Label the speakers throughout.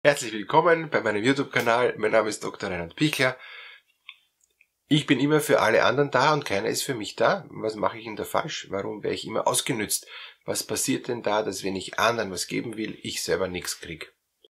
Speaker 1: Herzlich willkommen bei meinem YouTube-Kanal. Mein Name ist Dr. Reinhard Pichler. Ich bin immer für alle anderen da und keiner ist für mich da. Was mache ich denn da falsch? Warum werde ich immer ausgenützt? Was passiert denn da, dass wenn ich anderen was geben will, ich selber nichts kriege?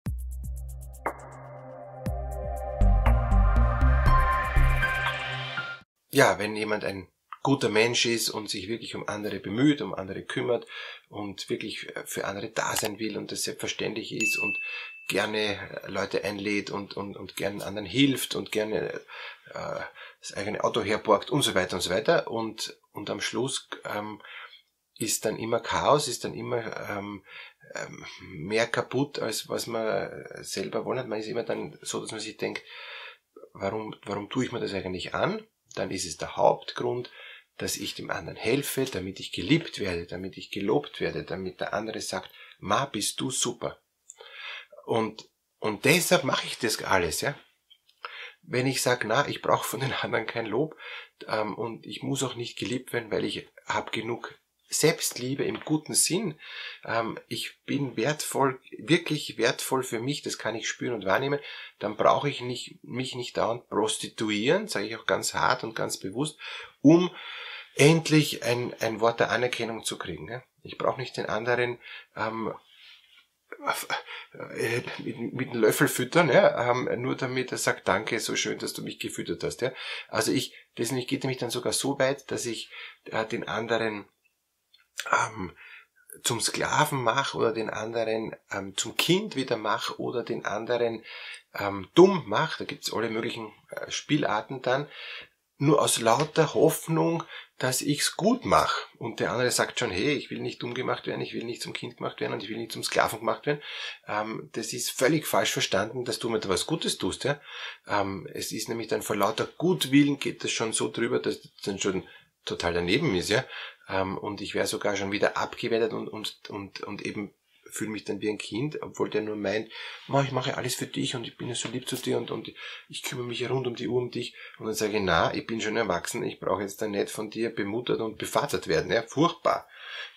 Speaker 1: Ja, wenn jemand ein guter Mensch ist und sich wirklich um andere bemüht, um andere kümmert und wirklich für andere da sein will und das selbstverständlich ist und gerne Leute einlädt und gerne anderen hilft und gerne das eigene Auto herborgt und so weiter und am Schluss ist dann immer Chaos, ist dann immer mehr kaputt, als was man selber wollen hat. Man ist immer dann so, dass man sich denkt, warum tue ich mir das eigentlich an? Dann ist es der Hauptgrund, dass ich dem anderen helfe, damit ich geliebt werde, damit ich gelobt werde, damit der andere sagt, Ma, bist du super. Und deshalb mache ich das alles, ja. Wenn ich sage, na, ich brauche von den anderen kein Lob und ich muss auch nicht geliebt werden, weil ich habe genug Selbstliebe im guten Sinn. Ich bin wertvoll, wirklich wertvoll für mich, das kann ich spüren und wahrnehmen. Dann brauche ich mich nicht dauernd prostituieren, sage ich auch ganz hart und ganz bewusst, um endlich ein Wort der Anerkennung zu kriegen. Ja? Ich brauche nicht den anderen mit einem Löffel füttern, ja, nur damit er sagt, danke, so schön, dass du mich gefüttert hast. Ja. Also das geht nämlich dann sogar so weit, dass ich den anderen zum Sklaven mache oder den anderen zum Kind wieder mache oder den anderen dumm mache. Da gibt's alle möglichen Spielarten dann, nur aus lauter Hoffnung, dass ich's gut mache. Und der andere sagt schon, hey, ich will nicht dumm gemacht werden, ich will nicht zum Kind gemacht werden und ich will nicht zum Sklaven gemacht werden. Das ist völlig falsch verstanden, dass du mir da was Gutes tust. Ja? Es ist nämlich dann vor lauter Gutwillen geht das schon so drüber, dass das dann schon total daneben ist. Ja? Und ich wäre sogar schon wieder abgewertet und eben fühle mich dann wie ein Kind, obwohl der nur meint, ich mache alles für dich und ich bin ja so lieb zu dir und ich kümmere mich rund um die Uhr um dich. Und dann sage ich, na, ich bin schon erwachsen, ich brauche jetzt dann nicht von dir bemuttert und bevatert werden. Ja, furchtbar.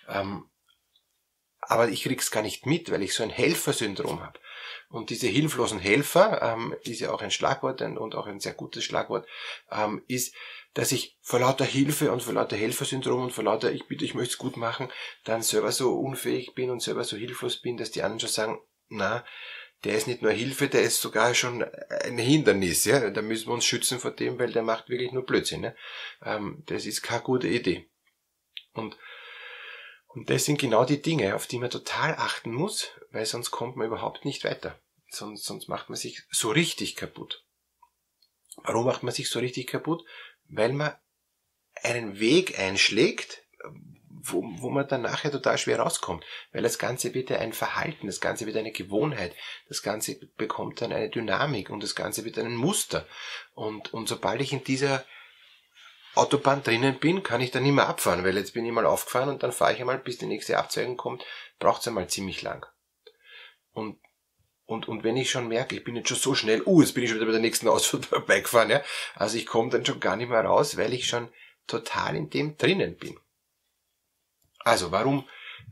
Speaker 1: Aber ich krieg's gar nicht mit, weil ich so ein Helfersyndrom habe. Und diese hilflosen Helfer, ist ja auch ein Schlagwort und auch ein sehr gutes Schlagwort, ist, dass ich vor lauter Hilfe und vor lauter Helfersyndrom und vor lauter ich möchte es gut machen, dann selber so unfähig bin und selber so hilflos bin, dass die anderen schon sagen, na, der ist nicht nur Hilfe, der ist sogar schon ein Hindernis, ja, da müssen wir uns schützen vor dem, weil der macht wirklich nur Blödsinn, ne? Das ist keine gute Idee. Und das sind genau die Dinge, auf die man total achten muss, weil sonst kommt man überhaupt nicht weiter. Sonst macht man sich so richtig kaputt. Warum macht man sich so richtig kaputt? Weil man einen Weg einschlägt, wo man dann nachher total schwer rauskommt. Weil das Ganze wird ja ein Verhalten, das Ganze wird eine Gewohnheit, das Ganze bekommt dann eine Dynamik und das Ganze wird ein Muster. Und sobald ich in dieser Autobahn drinnen bin, kann ich dann nicht mehr abfahren, weil jetzt bin ich mal aufgefahren und dann fahre ich einmal, bis die nächste Abzweigung kommt, braucht's einmal ziemlich lang. Und wenn ich schon merke, ich bin jetzt schon so schnell, jetzt bin ich schon wieder bei der nächsten Ausfahrt vorbeigefahren, ja. Also ich komme dann schon gar nicht mehr raus, weil ich schon total in dem drinnen bin. Also warum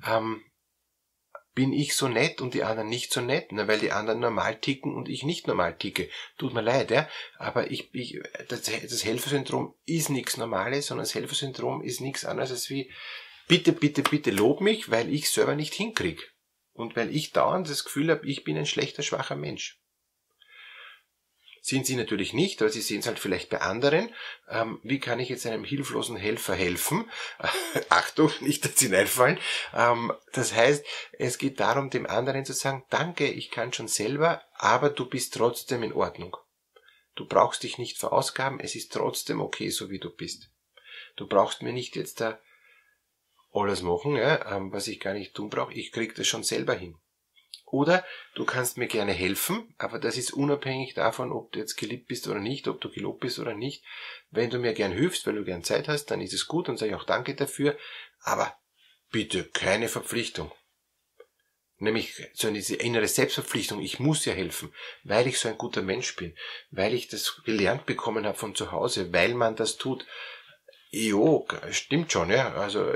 Speaker 1: bin ich so nett und die anderen nicht so nett? Na, weil die anderen normal ticken und ich nicht normal ticke. Tut mir leid, ja. Aber das Helfersyndrom ist nichts Normales, sondern das Helfersyndrom ist nichts anderes als wie, bitte, bitte, bitte lob mich, weil ich selber nicht hinkriege. Und weil ich dauernd das Gefühl habe, ich bin ein schlechter, schwacher Mensch. Sind sie natürlich nicht, aber sie sehen es halt vielleicht bei anderen. Wie kann ich jetzt einem hilflosen Helfer helfen? Achtung, nicht, dass sie hineinfallen. Das heißt, es geht darum, dem anderen zu sagen, danke, ich kann schon selber, aber du bist trotzdem in Ordnung. Du brauchst dich nicht verausgaben, es ist trotzdem okay, so wie du bist. Du brauchst mir nicht jetzt da alles machen, ja, was ich gar nicht tun brauche, ich krieg das schon selber hin. Oder du kannst mir gerne helfen, aber das ist unabhängig davon, ob du jetzt geliebt bist oder nicht, ob du gelobt bist oder nicht. Wenn du mir gern hilfst, weil du gern Zeit hast, dann ist es gut und sage ich auch danke dafür, aber bitte keine Verpflichtung. Nämlich so diese innere Selbstverpflichtung, ich muss ja helfen, weil ich so ein guter Mensch bin, weil ich das gelernt bekommen habe von zu Hause, weil man das tut. Jo, stimmt schon, ja. Also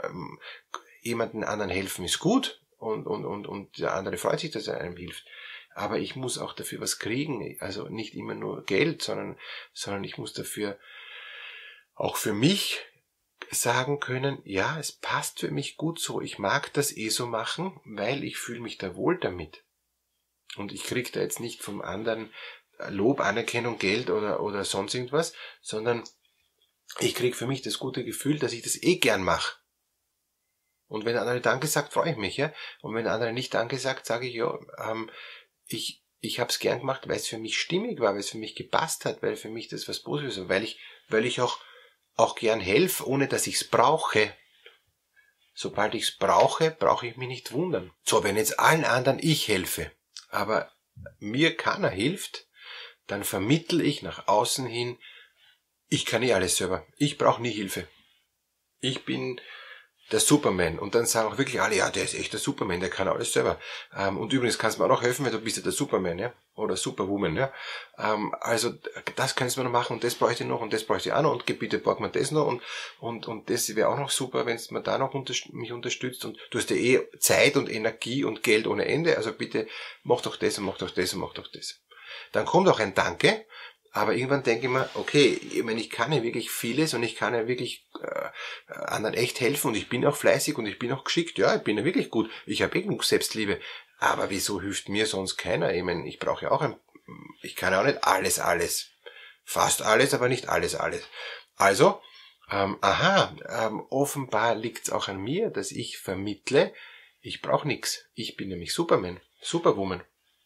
Speaker 1: jemanden anderen helfen ist gut und der andere freut sich, dass er einem hilft. aber ich muss auch dafür was kriegen, also nicht immer nur Geld, sondern ich muss dafür auch für mich sagen können, ja, es passt für mich gut so, ich mag das so machen, weil ich fühle mich da wohl damit. Und ich kriege da jetzt nicht vom anderen Lob, Anerkennung, Geld oder sonst irgendwas, sondern ich kriege für mich das gute Gefühl, dass ich das gern mache. Und wenn der andere Danke sagt, freue ich mich, ja. Und wenn der andere nicht Danke sagt, sage ich, ja, ich habe es gern gemacht, weil es für mich stimmig war, weil es für mich gepasst hat, weil für mich das was Positives war, weil ich auch gern helfe, ohne dass ich es brauche. Sobald ich es brauche, brauche ich mich nicht wundern. So, wenn jetzt allen anderen ich helfe, aber mir keiner hilft, dann vermittle ich nach außen hin, ich kann alles selber, ich brauche nie Hilfe. Ich bin der Superman. Und dann sagen auch wirklich alle, ja, der ist echt der Superman, der kann alles selber. Und übrigens kannst du mir auch noch helfen, weil du bist ja der Superman, ja, oder Superwoman, ja. Also das kannst du mir noch machen und das bräuchte ich noch und das bräuchte ich auch noch und bitte borg mir das noch und das wäre auch noch super, wenn du mir da noch mich unterstützt und du hast ja Zeit und Energie und Geld ohne Ende, also bitte mach doch das und mach doch das und mach doch das. Dann kommt auch ein Danke. Aber irgendwann denke ich mir, okay, ich meine, ich kann ja wirklich vieles und ich kann ja wirklich anderen echt helfen und ich bin auch fleißig und ich bin auch geschickt. Ja, ich bin ja wirklich gut. Ich habe genug Selbstliebe. Aber wieso hilft mir sonst keiner? Ich meine, ich brauche ja auch ich kann ja auch nicht alles. Fast alles, aber nicht alles. Also, offenbar liegt es auch an mir, dass ich vermittle, ich brauche nichts. Ich bin nämlich Superman, Superwoman.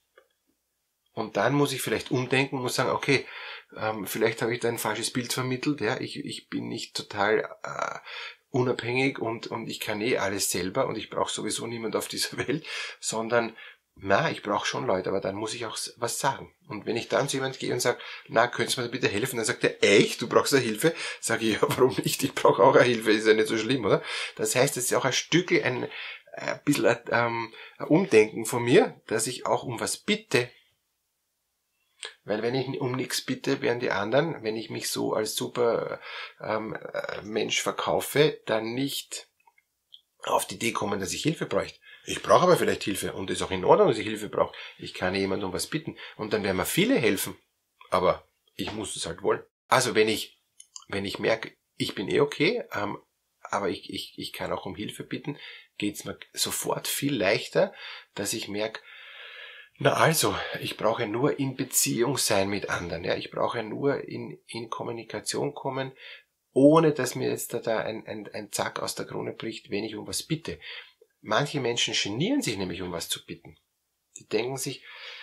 Speaker 1: Und dann muss ich vielleicht umdenken und muss sagen, okay, vielleicht habe ich da ein falsches Bild vermittelt, ja, ich bin nicht total unabhängig und ich kann alles selber und ich brauche sowieso niemand auf dieser Welt, sondern, ich brauche schon Leute, aber dann muss ich auch was sagen. Und wenn ich dann zu jemandem gehe und sage, könntest du mir bitte helfen, dann sagt er, echt, du brauchst eine Hilfe? Sage ich, ja, warum nicht, ich brauche auch eine Hilfe, ist ja nicht so schlimm, oder? Das heißt, es ist auch ein Stückchen ein bisschen ein Umdenken von mir, dass ich auch um was bitte. Weil wenn ich um nichts bitte, werden die anderen, wenn ich mich so als super Mensch verkaufe, dann nicht auf die Idee kommen, dass ich Hilfe bräuchte. Ich brauche aber vielleicht Hilfe und es ist auch in Ordnung, dass ich Hilfe brauche. Ich kann jemandem um was bitten und dann werden mir viele helfen, aber ich muss es halt wollen. Also wenn ich merke, ich bin okay, aber ich kann auch um Hilfe bitten, geht's mir sofort viel leichter, dass ich merke, ich brauche nur in Beziehung sein mit anderen, ja, ich brauche nur in Kommunikation kommen, ohne dass mir jetzt da ein Zack aus der Krone bricht, wenn ich um was bitte. Manche Menschen genieren sich nämlich, um was zu bitten. Die denken sich,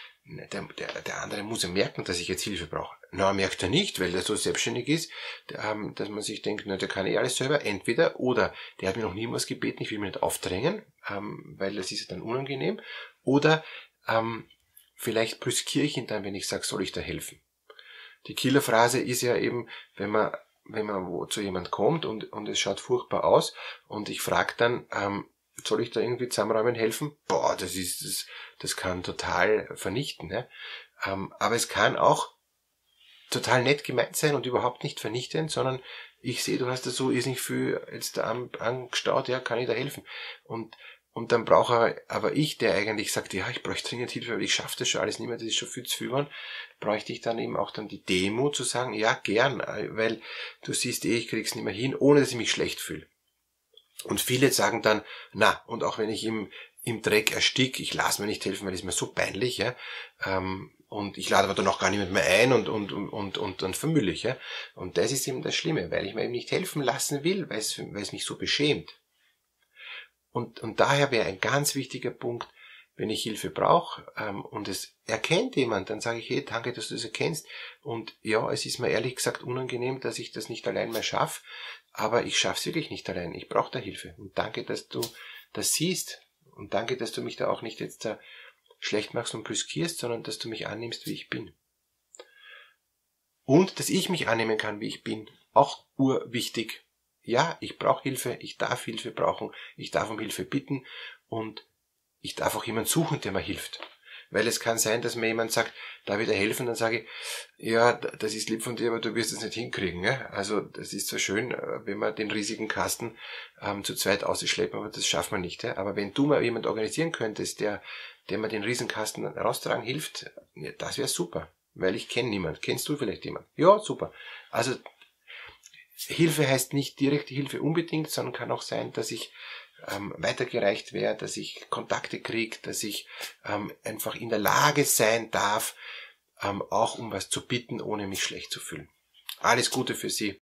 Speaker 1: der andere muss ja merken, dass ich jetzt Hilfe brauche. Merkt er nicht, weil der so selbstständig ist, dass man sich denkt, der kann alles selber, entweder, oder der hat mir noch nie was gebeten, ich will mich nicht aufdrängen, weil das ist ja dann unangenehm, oder vielleicht brüskiere ich ihn dann, wenn ich sage, soll ich da helfen? Die Killerphrase ist ja eben, wenn man wo zu jemand kommt und es schaut furchtbar aus und ich frage dann, soll ich da irgendwie zusammenräumen helfen? Das kann total vernichten. Ne? Aber es kann auch total nett gemeint sein und überhaupt nicht vernichtend, sondern ich sehe, du hast da so irrsinnig viel jetzt angestaut, ja, kann ich da helfen? Und dann brauche aber ich, der eigentlich sagt, ja, ich bräuchte dringend Hilfe, weil ich schaffe das schon alles nicht mehr, das ist schon viel zu viel, bräuchte ich dann eben auch dann die Demut zu sagen, ja, gern, weil du siehst ich krieg's nicht mehr hin, ohne dass ich mich schlecht fühle. Und viele sagen dann, und auch wenn ich im Dreck erstick, ich lasse mir nicht helfen, weil es mir so peinlich, ja, und ich lade aber dann auch gar niemand mehr ein und dann vermülle ich, ja. Und das ist eben das Schlimme, weil ich mir eben nicht helfen lassen will, weil es mich so beschämt. Und daher wäre ein ganz wichtiger Punkt, wenn ich Hilfe brauche und es erkennt jemand, dann sage ich, hey, danke, dass du das erkennst. Und ja, es ist mir ehrlich gesagt unangenehm, dass ich das nicht allein mehr schaffe, aber ich schaffe es wirklich nicht allein. Ich brauche da Hilfe. Und danke, dass du das siehst. Und danke, dass du mich da auch nicht jetzt schlecht machst und brüskierst, sondern dass du mich annimmst, wie ich bin. Und dass ich mich annehmen kann, wie ich bin. Auch urwichtig. Ja, ich brauche Hilfe, ich darf Hilfe brauchen, ich darf um Hilfe bitten und ich darf auch jemanden suchen, der mir hilft. Weil es kann sein, dass mir jemand sagt, darf ich dir helfen? Dann sage ich, ja, das ist lieb von dir, aber du wirst es nicht hinkriegen. Ja? Also das ist zwar schön, wenn wir den riesigen Kasten zu zweit ausschleppen, aber das schaffen wir nicht. Ja? Aber wenn du mal jemand organisieren könntest, der mir den Riesenkasten raustragen hilft, ja, das wäre super. Weil ich kenne niemand. Kennst du vielleicht jemand? Ja, super. Also Hilfe heißt nicht direkte Hilfe unbedingt, sondern kann auch sein, dass ich weitergereicht werde, dass ich Kontakte kriege, dass ich einfach in der Lage sein darf, auch um was zu bitten, ohne mich schlecht zu fühlen. Alles Gute für Sie.